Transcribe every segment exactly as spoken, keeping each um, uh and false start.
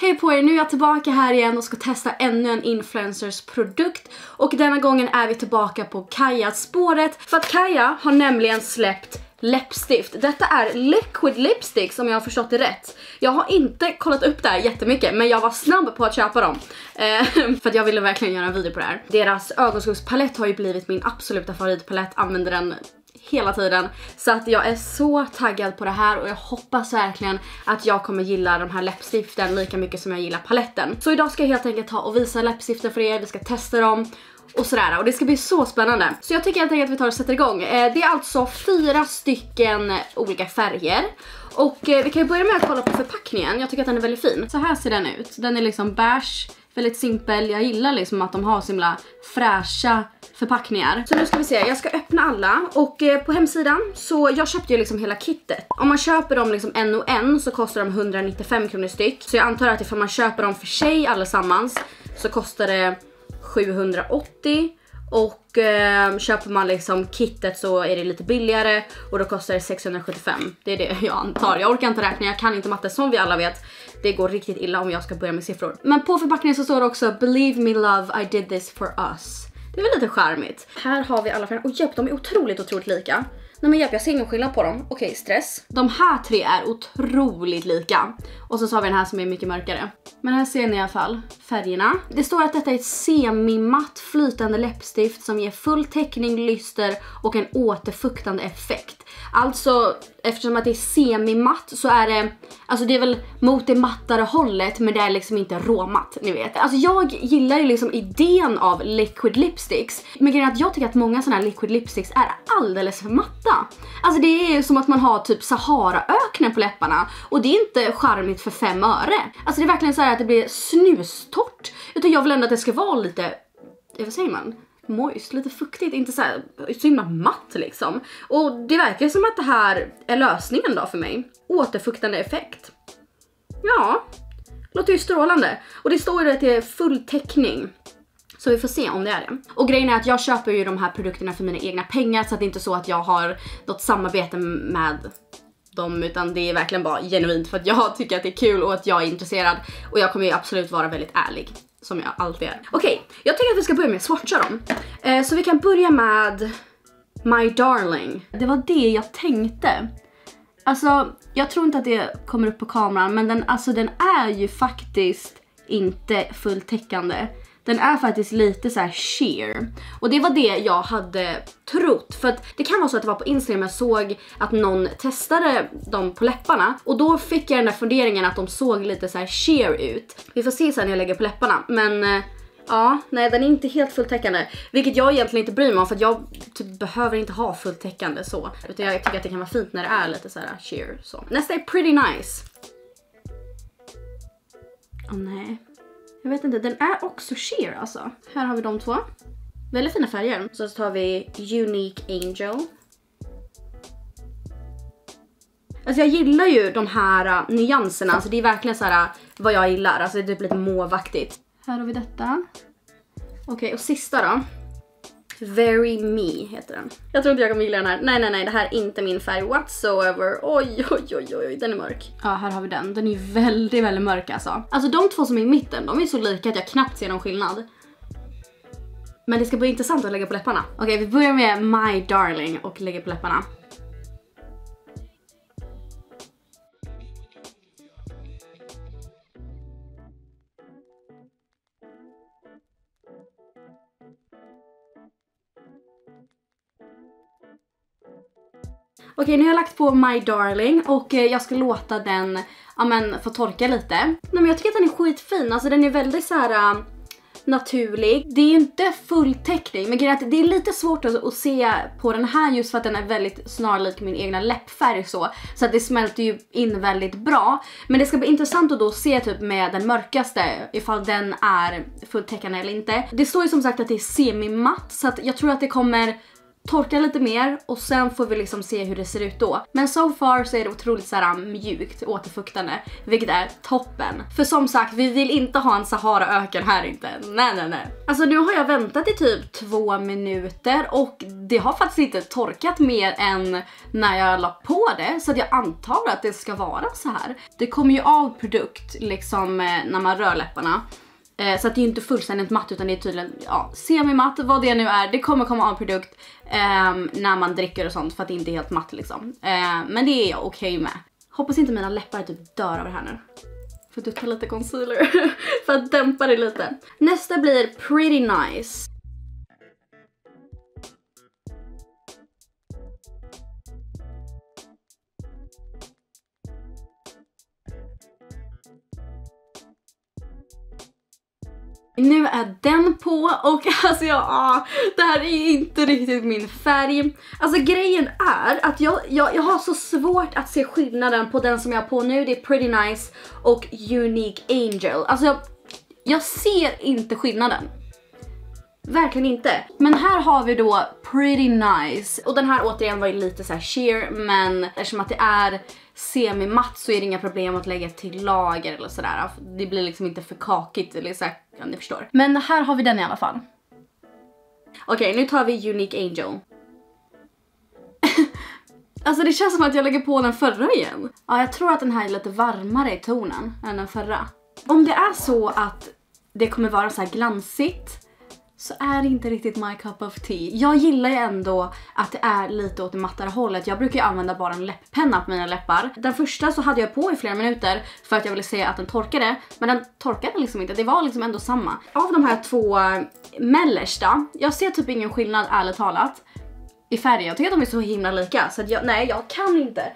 Hej på er, nu är jag tillbaka här igen och ska testa ännu en influencers produkt. Och denna gången är vi tillbaka på Kajas spåret. För att Kaja har nämligen släppt läppstift. Detta är liquid lipstick som jag har förstått det rätt. Jag har inte kollat upp det här jättemycket, men jag var snabb på att köpa dem. Eh, för att jag ville verkligen göra en video på det här. Deras ögonskuggspalett har ju blivit min absoluta favoritpalett. Använder den hela tiden. Så att jag är så taggad på det här och jag hoppas verkligen att jag kommer gilla de här läppstiften lika mycket som jag gillar paletten. Så idag ska jag helt enkelt ta och visa läppstiften för er. Vi ska testa dem och sådär, och det ska bli så spännande. Så jag tycker helt enkelt att vi tar och sätter igång. Det är alltså fyra stycken olika färger. Och vi kan ju börja med att kolla på förpackningen. Jag tycker att den är väldigt fin. Så här ser den ut. Den är liksom beige, väldigt simpel. Jag gillar liksom att de har så himla fräscha förpackningar. Så nu ska vi se, jag ska öppna alla. Och på hemsidan, så jag köpte ju liksom hela kittet. Om man köper dem liksom en och en så kostar de hundranittiofem kronor styck. Så jag antar att ifall man köper dem för sig allesammans så kostar det sjuhundraåttio. Och eh, köper man liksom kittet så är det lite billigare och då kostar det sexhundrasjuttiofem. Det är det jag antar. Jag orkar inte räkna, jag kan inte matte som vi alla vet. Det går riktigt illa om jag ska börja med siffror. Men på förpackningen så står det också Believe me love, I did this for us. Det är väl lite charmigt. Här har vi alla färger. Och hjälp, de är otroligt, otroligt lika. Nej men hjälp, jag ser ingen skillnad på dem. Okej, okay, stress. De här tre är otroligt lika. Och så har vi den här som är mycket mörkare. Men här ser ni i alla fall färgerna. Det står att detta är ett semi-matt flytande läppstift som ger full täckning, lyster och en återfuktande effekt. Alltså, eftersom att det är semi-matt så är det, alltså det är väl mot det mattare hållet, men det är liksom inte råmatt, ni vet. Alltså jag gillar ju liksom idén av liquid lipsticks, men grejen är att jag tycker att många sådana här liquid lipsticks är alldeles för matta. Alltså det är som att man har typ Saharaöknen på läpparna, och det är inte charmigt för fem öre. Alltså det är verkligen så här att det blir snustort, utan jag vill ändå att det ska vara lite, vad säger man? Moist, lite fuktigt, inte så här så himla matt liksom. Och det verkar som att det här är lösningen då för mig. Återfuktande effekt. Ja, låter ju strålande. Och det står ju att det är full täckning. Så vi får se om det är det. Och grejen är att jag köper ju de här produkterna för mina egna pengar, så att det är inte så att jag har något samarbete med dem, utan det är verkligen bara genuint för att jag tycker att det är kul och att jag är intresserad. Och jag kommer ju absolut vara väldigt ärlig, som jag alltid är. Okej, okay, jag tycker att vi ska börja med att swatcha dem. Eh, så vi kan börja med My Darling. Det var det jag tänkte. Alltså, jag tror inte att det kommer upp på kameran, men den, alltså, den är ju faktiskt inte fulltäckande. Den är faktiskt lite så här sheer. Och det var det jag hade trott. För att det kan vara så att det var på Instagram jag såg att någon testade dem på läpparna. Och då fick jag den där funderingen att de såg lite så här sheer ut. Vi får se sen när jag lägger på läpparna. Men ja, nej, den är inte helt fulltäckande. Vilket jag egentligen inte bryr mig om, för att jag typ behöver inte ha fulltäckande så. Utan jag tycker att det kan vara fint när det är lite så här sheer så. Nästa är Pretty Nice. Åh oh, nej. Jag vet inte, den är också sheer alltså. Här har vi de två. Väldigt fina färger. Så tar vi Unique Angel. Alltså jag gillar ju de här uh, nyanserna. Alltså det är verkligen så här uh, vad jag gillar. Alltså det är typ lite måvaktigt. Här har vi detta. Okej, okay, och sista då. Very Me heter den. Jag tror inte jag kommer gilla den här. Nej, nej, nej, det här är inte min färg whatsoever. Oj, oj, oj, oj, den är mörk. Ja, här har vi den. Den är väldigt, väldigt mörk alltså. Alltså de två som är i mitten, de är så lika att jag knappt ser någon skillnad. Men det ska bli intressant att lägga på läpparna. Okej, okay, vi börjar med My Darling och lägger på läpparna. Okej, nu har jag lagt på My Darling och jag ska låta den, ja men, få torka lite. Nej, men jag tycker att den är skitfin. Alltså den är väldigt så här uh, naturlig. Det är ju inte full täckning, men grejen är att det är lite svårt att, att se på den här just för att den är väldigt snarlik min egna läppfärg så. Så att det smälter ju in väldigt bra. Men det ska bli intressant att då se typ med den mörkaste ifall den är fulltäckande eller inte. Det står ju som sagt att det är semi-matt, så att jag tror att det kommer torka lite mer och sen får vi liksom se hur det ser ut då. Men so far så är det otroligt så här mjukt, återfuktande, vilket är toppen. För som sagt, vi vill inte ha en Sahara-öken här inte. Nej, nej, nej. Alltså nu har jag väntat i typ två minuter och det har faktiskt inte torkat mer än när jag la på det. Så att jag antar att det ska vara så här. Det kommer ju av produkt liksom när man rör läpparna. Eh, så att det är ju inte fullständigt matt utan det är tydligen ja, semi-matt, vad det nu är. Det kommer komma av produkt eh, när man dricker och sånt för att det inte är helt matt liksom. Eh, men det är jag okej okay med. Hoppas inte mina läppar typ dör av det här nu. För att du tar lite concealer för att dämpa det lite. Nästa blir Pretty Nice. Nu är den på och alltså jag, ah, det här är inte riktigt min färg. Alltså grejen är att jag, jag, jag har så svårt att se skillnaden på den som jag har på nu. Det är Pretty Nice och Unique Angel. Alltså jag, jag ser inte skillnaden. Verkligen inte. Men här har vi då Pretty Nice. Och den här återigen var ju lite så här sheer. Men eftersom att det är semi-matt så är det inga problem att lägga till lager eller sådär. Det blir liksom inte för kakigt eller så här, ja, ni förstår. Men här har vi den i alla fall. Okej, okay, nu tar vi Unique Angel. Alltså det känns som att jag lägger på den förra igen. Ja, jag tror att den här är lite varmare i tonen än den förra. Om det är så att det kommer vara så här glansigt så är det inte riktigt my cup of tea. Jag gillar ju ändå att det är lite åt det mattare hållet. Jag brukar ju använda bara en läpppenna på mina läppar. Den första så hade jag på i flera minuter för att jag ville se att den torkade. Men den torkade liksom inte. Det var liksom ändå samma. Av de här två mellersta, jag ser typ ingen skillnad ärligt talat i färgen. Jag tycker att de är så himla lika. Så att jag, nej, jag kan inte.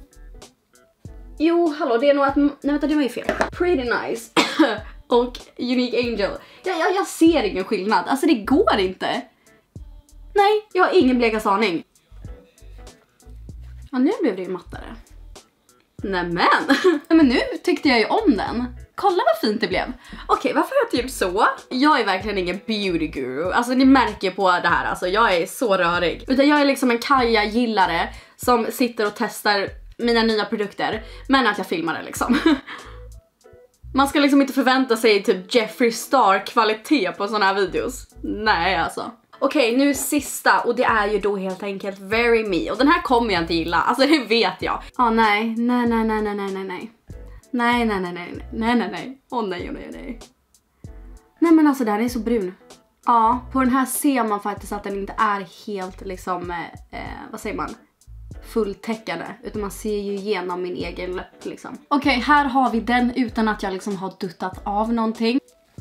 Jo, hallå, det är nog att... Nej, vänta, det var ju fel. Pretty Nice och Unique Angel. Jag, jag, jag ser ingen skillnad. Alltså det går inte. Nej, jag har ingen blekaste aning. Ja, nu blev det ju mattare. Nämen. Men nu tyckte jag ju om den. Kolla vad fint det blev. Okej, varför är jag typ så? Jag är verkligen ingen beauty guru. Alltså ni märker på det här. Alltså jag är så rörig. Utan jag är liksom en Kaja-gillare som sitter och testar mina nya produkter. Men att jag filmar det liksom. Man ska liksom inte förvänta sig typ Jeffree Star kvalitet på såna här videos. Nej alltså. Okej, okay, nu sista och det är ju då helt enkelt Very Me. Och den här kommer jag inte gilla, alltså det vet jag. Ja, ah, nej, nej, nej, nej, nej, nej, nej. Nej, nej, nej, nej, nej, nej, nej. Åh oh, nej, oh, nej, nej. Nej men alltså den är så brun. Ja, på den här ser man faktiskt att den inte är helt liksom, eh, vad säger man? Fulltäckande, utan man ser ju igenom min egen läpp liksom. Okej, okay, här har vi den utan att jag liksom har duttat av någonting.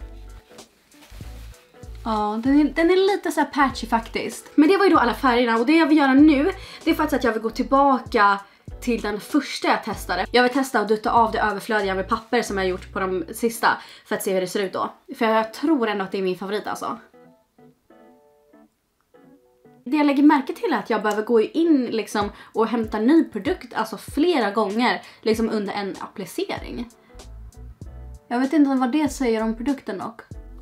Ja, den är, den är lite så här patchy faktiskt. Men det var ju då alla färgerna och det jag vill göra nu, det är faktiskt att jag vill gå tillbaka till den första jag testade. Jag vill testa att dutta av det överflödiga med papper som jag gjort på de sista för att se hur det ser ut då. För jag tror ändå att det är min favorit alltså. Det jag lägger märke till är att jag behöver gå in liksom och hämta ny produkt alltså flera gånger liksom under en applicering. Jag vet inte vad det säger om produkten dock.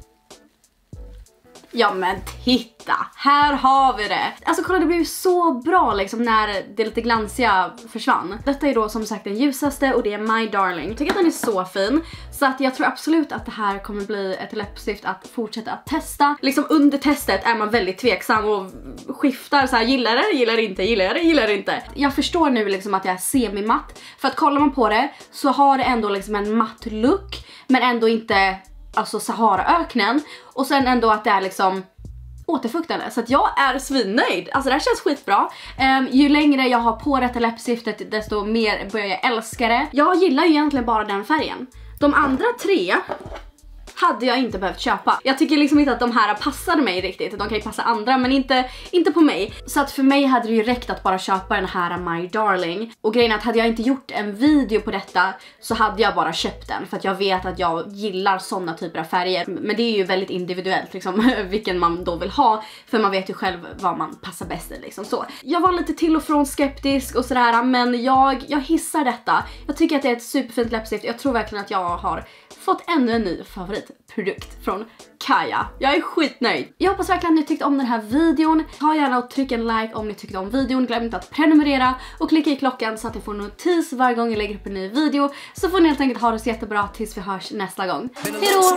Ja men titta, här har vi det. Alltså kolla, det blev ju så bra liksom när det lite glansiga försvann. Detta är då som sagt den ljusaste och det är My Darling. Jag tycker att den är så fin. Så att jag tror absolut att det här kommer bli ett läppstift att fortsätta att testa. Liksom under testet är man väldigt tveksam och skiftar så här, gillar det, gillar det inte, gillar det, gillar det inte. Jag förstår nu liksom att jag är semi-matt. För att kollar man på det så har det ändå liksom en matt look men ändå inte... Alltså Sahara-öknen. Och sen ändå att det är liksom återfuktande. Så att jag är svinnöjd. Alltså det här känns skitbra. um, Ju längre jag har på detta läppstiftet desto mer börjar jag älska det. Jag gillar ju egentligen bara den färgen. De andra tre hade jag inte behövt köpa. Jag tycker liksom inte att de här passade mig riktigt. De kan ju passa andra men inte, inte på mig. Så att för mig hade det ju räckt att bara köpa den här My Darling. Och grejen är att hade jag inte gjort en video på detta så hade jag bara köpt den. För att jag vet att jag gillar sådana typer av färger. Men det är ju väldigt individuellt liksom, vilken man då vill ha. För man vet ju själv vad man passar bäst i liksom så. Jag var lite till och från skeptisk och sådär. Men jag, jag hissar detta. Jag tycker att det är ett superfint läppstift. Jag tror verkligen att jag har fått ännu en ny favorit. produkt från Kaja. Jag är skitnöjd. Jag hoppas verkligen att ni tyckte om den här videon. Ta gärna och tryck en like om ni tyckte om videon. Glöm inte att prenumerera och klicka i klockan så att ni får notis varje gång jag lägger upp en ny video. Så får ni helt enkelt ha det så jättebra tills vi hörs nästa gång. Hejdå!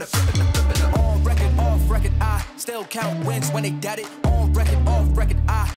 Still count wins when they got it on record, off record. I